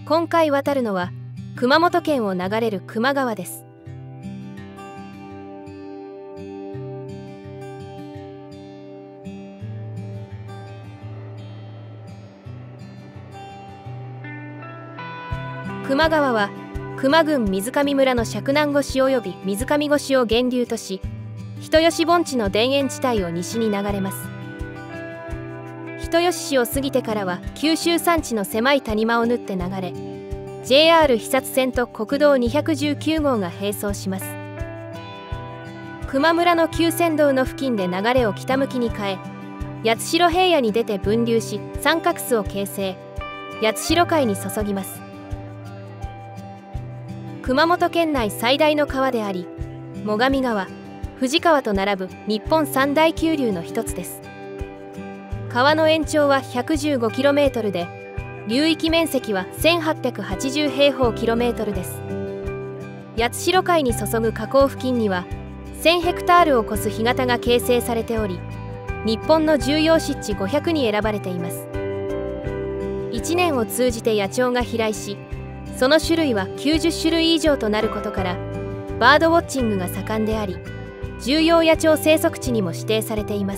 今回渡るのは熊本県を流れる球磨川です。球磨川は球磨郡水上村の釈南越及び水上越を源流とし、人吉盆地の田園地帯を西に流れます。人吉市を過ぎてからは九州山地の狭い谷間を縫って流れ、 JR 肥薩線と国道219号が並走します。球磨村の旧線道の付近で流れを北向きに変え、八代平野に出て分流し三角巣を形成、八代海に注ぎます。熊本県内最大の川であり、最上川、富士川と並ぶ日本三大急流の一つです。川の延長は 115km で、流域面積は1880平方キロメートルです。八代海に注ぐ河口付近には1000ヘクタールを超す干潟が形成されており、日本の重要湿地500に選ばれています。1年を通じて野鳥が飛来し、その種類は90種類以上となることから、バードウォッチングが盛んであり、重要野鳥生息地にも指定されています。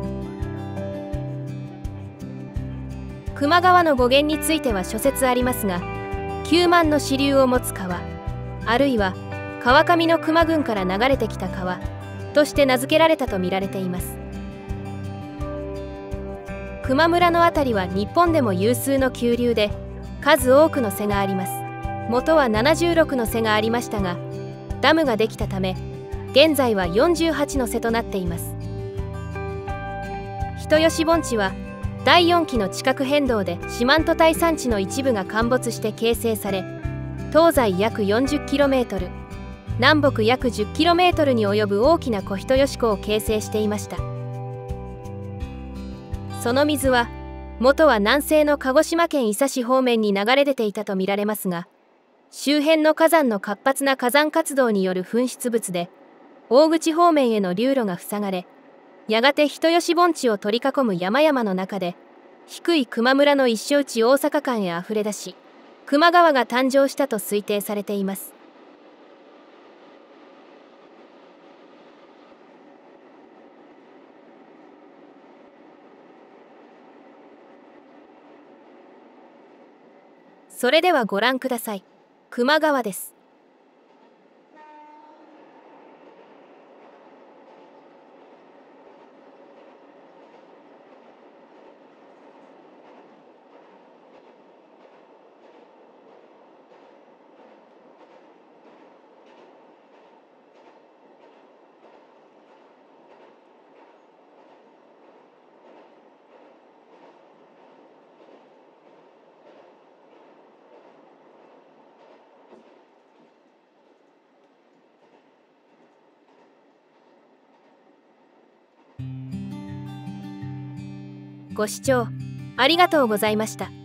球磨川の語源については諸説ありますが、9万の支流を持つ川、あるいは川上の球磨郡から流れてきた川として名付けられたとみられています。球磨村の辺りは日本でも有数の急流で、数多くの瀬があります。元は76の瀬がありましたが、ダムができたため現在は48の瀬となっています。人吉盆地は第4期の地殻変動で四万十帯山地の一部が陥没して形成され、東西約 40km、 南北約 10km に及ぶ大きな小人吉湖を形成していました。その水は元は南西の鹿児島県伊佐市方面に流れ出ていたとみられますが、周辺の火山の活発な火山活動による噴出物で大口方面への流路が塞がれ、やがて人吉盆地を取り囲む山々の中で低い球磨村の一生地大阪間へあふれ出し、球磨川が誕生したと推定されています。それではご覧ください。球磨川です。ご視聴ありがとうございました。